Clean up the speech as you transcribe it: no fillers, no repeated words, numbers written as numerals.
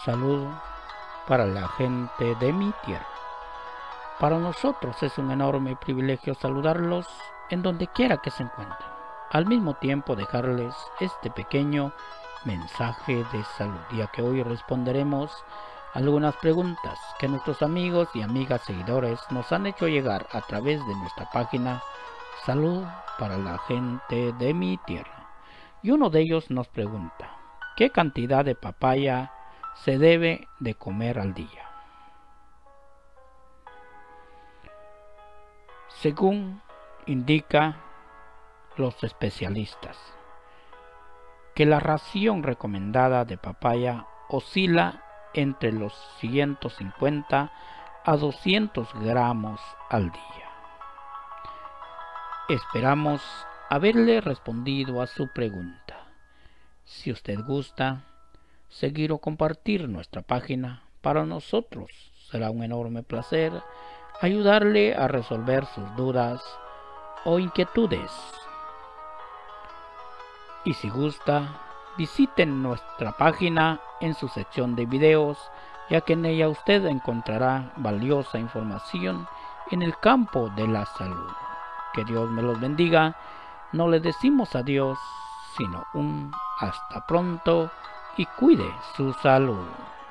Salud para la gente de mi tierra. Para nosotros es un enorme privilegio saludarlos en donde quiera que se encuentren. Al mismo tiempo dejarles este pequeño mensaje de salud, ya que hoy responderemos algunas preguntas que nuestros amigos y amigas seguidores nos han hecho llegar a través de nuestra página Salud para la gente de mi tierra. Y uno de ellos nos pregunta, ¿qué cantidad de papaya se debe de comer al día? Según indica los especialistas, que la ración recomendada de papaya oscila entre los 150 a 200 gramos al día. Esperamos haberle respondido a su pregunta. Si usted gusta seguir o compartir nuestra página, para nosotros será un enorme placer ayudarle a resolver sus dudas o inquietudes. Y si gusta, visiten nuestra página en su sección de videos, ya que en ella usted encontrará valiosa información en el campo de la salud. Que Dios me los bendiga. No le decimos adiós, sino un hasta pronto y cuide su salud.